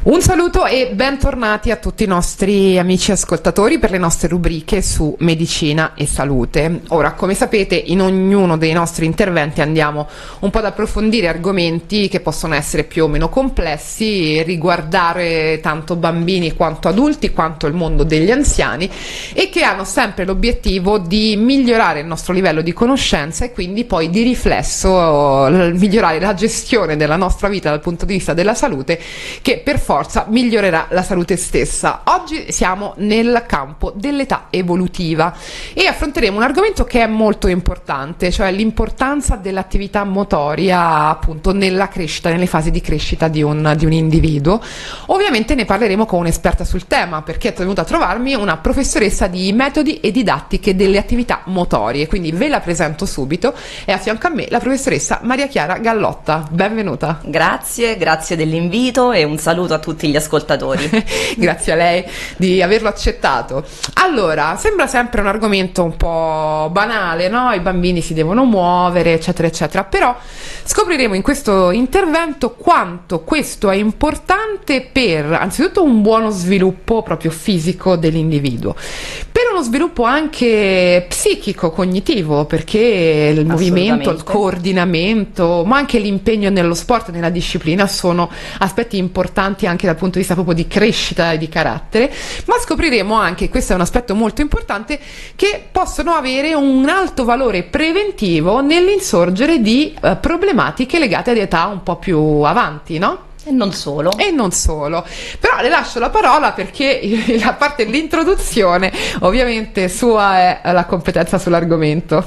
Un saluto e bentornati a tutti i nostri amici ascoltatori per le nostre rubriche su medicina e salute. Ora, come sapete, in ognuno dei nostri interventi andiamo un po' ad approfondire argomenti che possono essere più o meno complessi e riguardare tanto bambini quanto adulti, quanto il mondo degli anziani, e che hanno sempre l'obiettivo di migliorare il nostro livello di conoscenza e quindi poi di riflesso migliorare la gestione della nostra vita dal punto di vista della salute, che per forza migliorerà la salute stessa. Oggi siamo nel campo dell'età evolutiva e affronteremo un argomento che è molto importante, cioè l'importanza dell'attività motoria appunto nella crescita, nelle fasi di crescita di un individuo. Ovviamente ne parleremo con un'esperta sul tema, perché è venuta a trovarmi una professoressa di metodi e didattiche delle attività motorie, quindi ve la presento subito. È a fianco a me la professoressa Maria Chiara Gallotta. Benvenuta. Grazie dell'invito e un saluto a tutti gli ascoltatori. Grazie a lei di averlo accettato. Allora, sembra sempre un argomento un po' banale, no? I bambini si devono muovere, eccetera, eccetera, però scopriremo in questo intervento quanto questo è importante per, anzitutto, un buono sviluppo proprio fisico dell'individuo, per uno sviluppo anche psichico, cognitivo, perché il movimento, il coordinamento, ma anche l'impegno nello sport, nella disciplina, sono aspetti importanti anche dal punto di vista proprio di crescita e di carattere. Ma scopriremo anche, questo è un aspetto molto importante, che possono avere un alto valore preventivo nell'insorgere di problematiche legate ad età un po' più avanti, no? E non solo. Però le lascio la parola perché a parte l'introduzione, ovviamente sua è la competenza sull'argomento.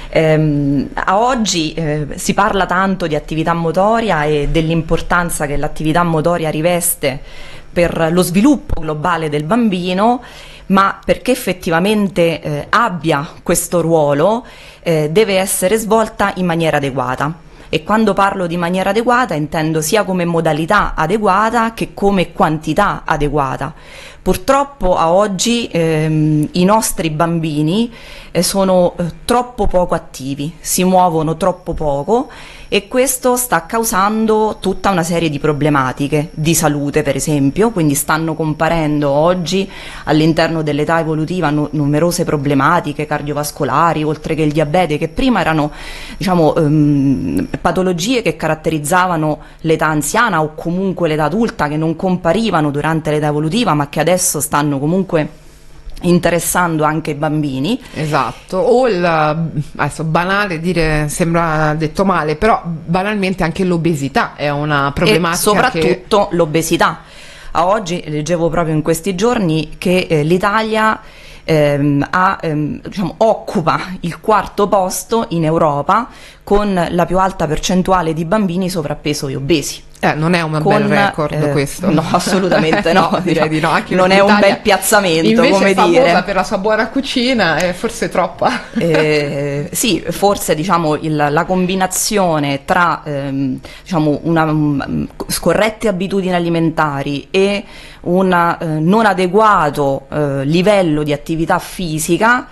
A oggi si parla tanto di attività motoria e dell'importanza che l'attività motoria riveste per lo sviluppo globale del bambino, ma perché effettivamente abbia questo ruolo deve essere svolta in maniera adeguata. E quando parlo di maniera adeguata intendo sia come modalità adeguata che come quantità adeguata. Purtroppo a oggi i nostri bambini sono troppo poco attivi, si muovono troppo poco, e questo sta causando tutta una serie di problematiche di salute, per esempio. Quindi stanno comparendo oggi all'interno dell'età evolutiva numerose problematiche cardiovascolari, oltre che il diabete, che prima erano, diciamo, patologie che caratterizzavano l'età anziana o comunque l'età adulta, che non comparivano durante l'età evolutiva, ma che adesso stanno comunque interessando anche i bambini. Esatto, o adesso banale dire, sembra detto male, però banalmente anche l'obesità è una problematica, e soprattutto l'obesità. A oggi leggevo proprio in questi giorni che l'Italia occupa il quarto posto in Europa con la più alta percentuale di bambini sovrappeso e obesi. Non è un bel record questo. No, assolutamente no, direi di no. Anche non è un bel piazzamento, invece come è famosa dire. Per la sua buona cucina, è forse troppa. Sì, forse diciamo la combinazione tra scorrette abitudini alimentari e un non adeguato livello di attività fisica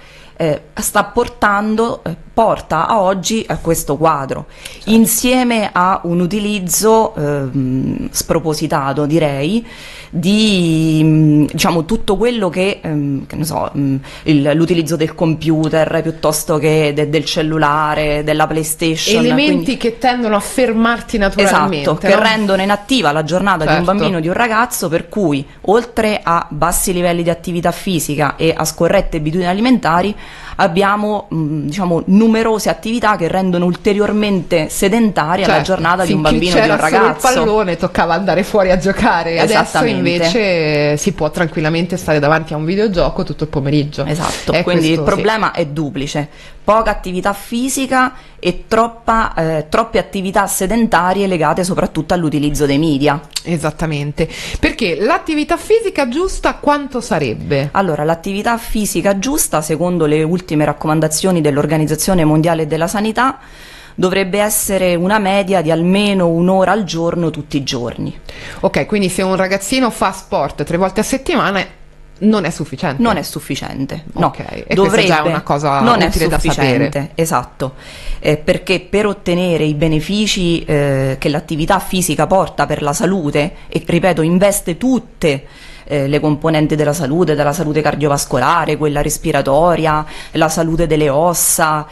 porta a oggi a questo quadro, certo, insieme a un utilizzo spropositato, direi, di tutto quello che ne so, l'utilizzo del computer piuttosto che del cellulare, della PlayStation, elementi che tendono a fermarti naturalmente, esatto, che rendono inattiva la giornata, certo, di un bambino, di un ragazzo, per cui oltre a bassi livelli di attività fisica e a scorrette abitudini alimentari abbiamo numerose attività che rendono ulteriormente sedentaria, certo, la giornata di un bambino, di un ragazzo. Solo il pallone, toccava andare fuori a giocare, adesso invece si può tranquillamente stare davanti a un videogioco tutto il pomeriggio. Esatto, quindi il problema è duplice: poca attività fisica e troppe attività sedentarie legate soprattutto all'utilizzo dei media. Esattamente, perché l'attività fisica giusta quanto sarebbe? Allora, l'attività fisica giusta, secondo le ultime raccomandazioni dell'Organizzazione Mondiale della Sanità, dovrebbe essere una media di almeno un'ora al giorno tutti i giorni. Ok, quindi se un ragazzino fa sport 3 volte a settimana non è sufficiente. Non è sufficiente, no. Ok, e questa già è una cosa non utile è da sufficiente, sapere. esatto, perché per ottenere i benefici che l'attività fisica porta per la salute, e ripeto, investe tutte le componenti della salute cardiovascolare, quella respiratoria, la salute delle ossa,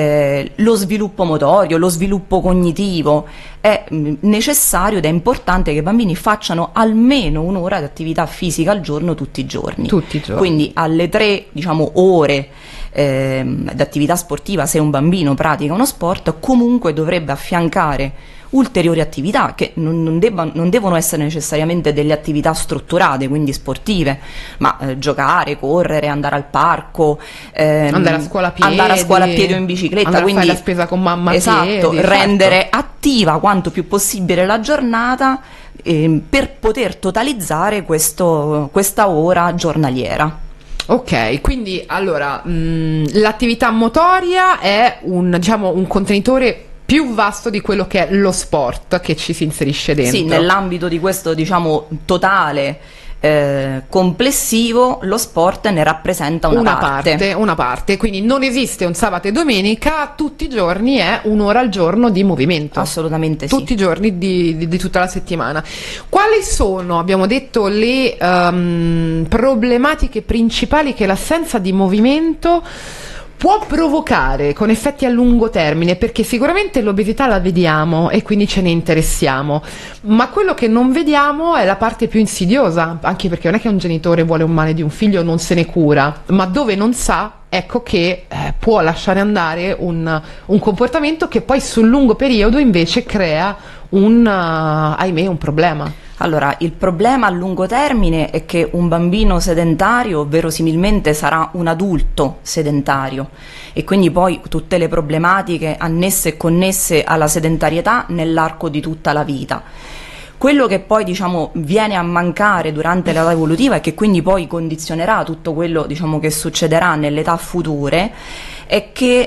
lo sviluppo motorio, lo sviluppo cognitivo, è necessario ed è importante che i bambini facciano almeno un'ora di attività fisica al giorno tutti i giorni. Tutti i giorni. Quindi alle 3, diciamo, ore d'attività sportiva, se un bambino pratica uno sport, comunque dovrebbe affiancare ulteriori attività che non devono essere necessariamente delle attività strutturate, quindi sportive, ma giocare, correre, andare al parco, andare a scuola a piedi o in bicicletta, andare quindi a fare la spesa con mamma a esatto, piedi, rendere certo, attiva quanto più possibile la giornata per poter totalizzare questa ora giornaliera. Ok, quindi allora l'attività motoria è un contenitore più vasto di quello che è lo sport che ci si inserisce dentro. Sì, nell'ambito di questo, diciamo, totale complessivo, lo sport ne rappresenta una parte. Quindi non esiste un sabato e domenica, tutti i giorni è un'ora al giorno di movimento. Assolutamente sì. Tutti i giorni di tutta la settimana. Quali sono, abbiamo detto, le problematiche principali che l'assenza di movimento può provocare con effetti a lungo termine? Perché sicuramente l'obesità la vediamo e quindi ce ne interessiamo, ma quello che non vediamo è la parte più insidiosa, anche perché non è che un genitore vuole un male di un figlio, non se ne cura, ma dove non sa, ecco che può lasciare andare un comportamento che poi sul lungo periodo invece crea ahimè, un problema. Allora, il problema a lungo termine è che un bambino sedentario verosimilmente sarà un adulto sedentario, e quindi poi tutte le problematiche annesse e connesse alla sedentarietà nell'arco di tutta la vita. Quello che poi, diciamo, viene a mancare durante l'età evolutiva e che quindi poi condizionerà tutto quello, diciamo, che succederà nelle età future è che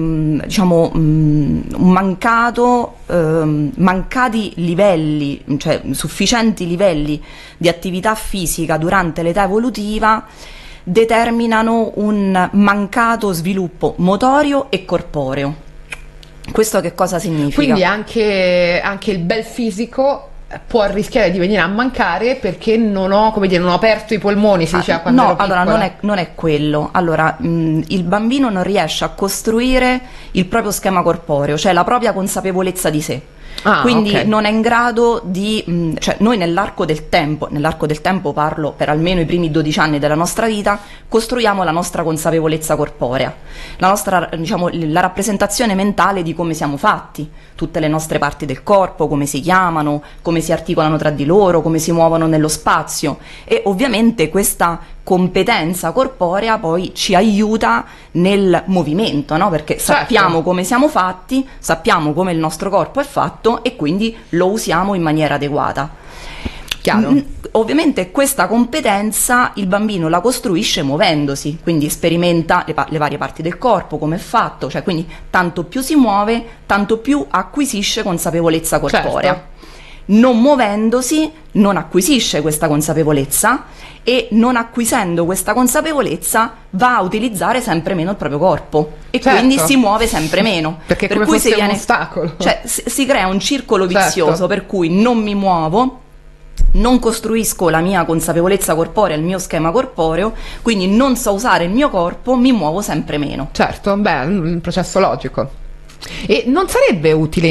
mancati livelli, cioè sufficienti livelli di attività fisica durante l'età evolutiva determinano un mancato sviluppo motorio e corporeo. Questo che cosa significa? Quindi anche il bel fisico può rischiare di venire a mancare perché non ho aperto i polmoni, si diceva quando ero piccola. Allora non è quello. Allora, il bambino non riesce a costruire il proprio schema corporeo, cioè la propria consapevolezza di sé. Quindi okay, non è in grado di, cioè noi nell'arco del tempo parlo per almeno i primi 12 anni della nostra vita, costruiamo la nostra consapevolezza corporea, la nostra, diciamo, la rappresentazione mentale di come siamo fatti, tutte le nostre parti del corpo, come si chiamano, come si articolano tra di loro, come si muovono nello spazio, e ovviamente questa competenza corporea poi ci aiuta nel movimento, no? Perché sappiamo come siamo fatti, sappiamo come il nostro corpo è fatto e quindi lo usiamo in maniera adeguata. Chiaro. Ovviamente questa competenza il bambino la costruisce muovendosi, quindi sperimenta le varie parti del corpo, come è fatto, cioè quindi tanto più si muove, tanto più acquisisce consapevolezza corporea. Certo. Non muovendosi non acquisisce questa consapevolezza, e non acquisendo questa consapevolezza va a utilizzare sempre meno il proprio corpo e quindi si muove sempre meno, perché per cui fosse un ostacolo, cioè si crea un circolo vizioso, per cui non mi muovo, non costruisco la mia consapevolezza corporea, il mio schema corporeo, quindi non so usare il mio corpo, mi muovo sempre meno. Certo, beh, è un processo logico. E non sarebbe utile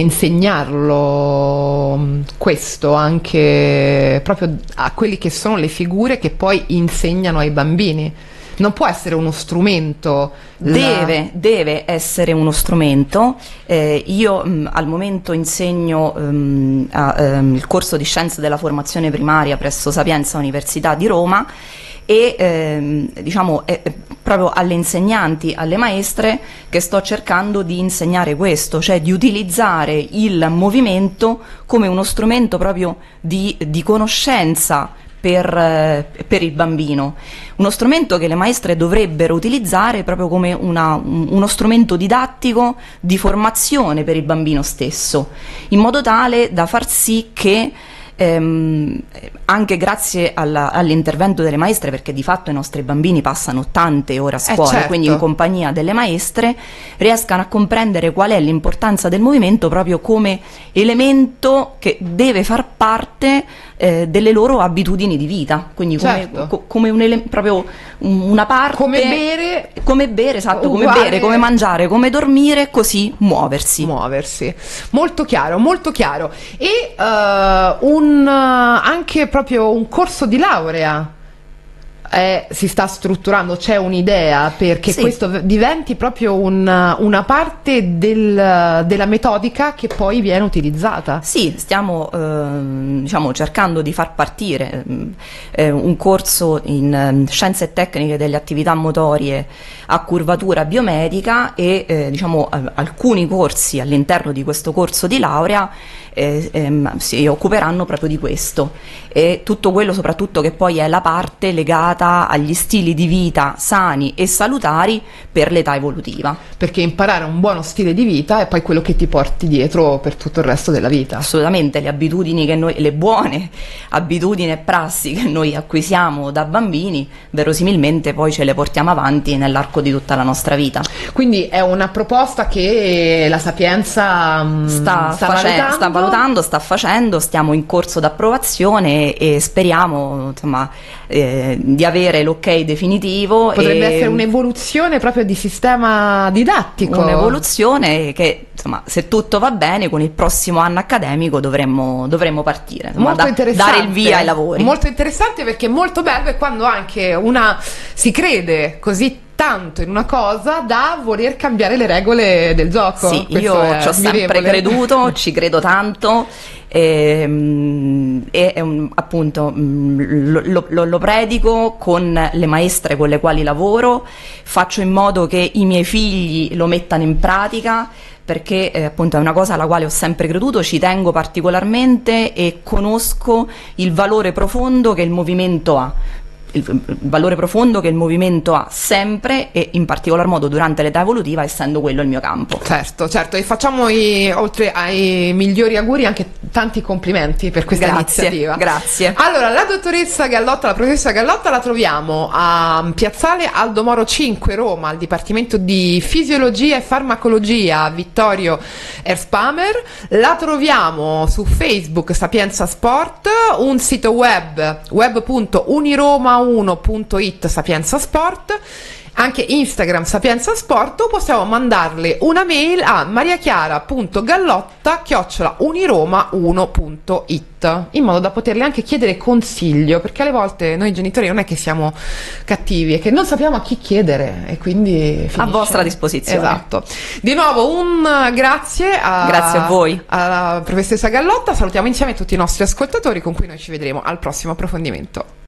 insegnarlo questo anche proprio a quelli che sono le figure che poi insegnano ai bambini? Non può essere uno strumento? Deve essere uno strumento. Io al momento insegno il corso di Scienze della Formazione Primaria presso Sapienza Università di Roma, e diciamo è proprio alle insegnanti, alle maestre, che sto cercando di insegnare questo, cioè di utilizzare il movimento come uno strumento proprio di conoscenza per il bambino, uno strumento che le maestre dovrebbero utilizzare proprio come uno strumento didattico di formazione per il bambino stesso, in modo tale da far sì che anche grazie all'intervento delle maestre, perché di fatto i nostri bambini passano tante ore a scuola, certo. quindi in compagnia delle maestre riescano a comprendere qual è l'importanza del movimento proprio come elemento che deve far parte delle loro abitudini di vita, quindi come, certo. come proprio una parte, come bere, esatto, uguale. come bere, come mangiare, come dormire, così muoversi. Molto chiaro, molto chiaro. E anche proprio un corso di laurea si sta strutturando, c'è un'idea perché questo diventi proprio una parte della metodica che poi viene utilizzata. Sì, stiamo diciamo cercando di far partire un corso in scienze e tecniche delle attività motorie a curvatura biomedica e diciamo alcuni corsi all'interno di questo corso di laurea si occuperanno proprio di questo, e tutto quello soprattutto che poi è la parte legata agli stili di vita sani e salutari per l'età evolutiva, perché imparare un buono stile di vita è poi quello che ti porti dietro per tutto il resto della vita. Assolutamente, le abitudini che noi, le buone abitudini e prassi che noi acquisiamo da bambini verosimilmente poi ce le portiamo avanti nell'arco di tutta la nostra vita. Quindi è una proposta che la Sapienza sta valutando, sta facendo, stiamo in corso d'approvazione e speriamo insomma di avere l'ok definitivo. Potrebbe essere un'evoluzione proprio di sistema didattico. Un'evoluzione che insomma, se tutto va bene, con il prossimo anno accademico dovremmo partire, insomma, dare il via ai lavori. Molto interessante, perché molto bello è quando anche si crede così tanto in una cosa da voler cambiare le regole del gioco. Sì, io ci ho sempre creduto, ci credo tanto e appunto lo predico con le maestre con le quali lavoro, faccio in modo che i miei figli lo mettano in pratica, perché appunto è una cosa alla quale ho sempre creduto, ci tengo particolarmente e conosco il valore profondo che il movimento ha. Il valore profondo che il movimento ha sempre, e in particolar modo durante l'età evolutiva, essendo quello il mio campo. Certo, e facciamo oltre ai migliori auguri anche tanti complimenti per questa iniziativa. Grazie. Allora, la professoressa Gallotta la troviamo a Piazzale Aldo Moro 5 Roma, al Dipartimento di Fisiologia e Farmacologia Vittorio Erspamer. La troviamo su Facebook Sapienza Sport, un sito web.uniroma1.it Sapienza Sport, anche Instagram Sapienza Sport, o possiamo mandarle una mail a mariachiara.gallotta@uniroma1.it, in modo da poterle anche chiedere consiglio, perché alle volte noi genitori non è che siamo cattivi, è che non sappiamo a chi chiedere, e quindi finisce. A vostra disposizione. Esatto. Di nuovo un grazie a voi, alla professoressa Gallotta. Salutiamo insieme tutti i nostri ascoltatori, con cui noi ci vedremo al prossimo approfondimento.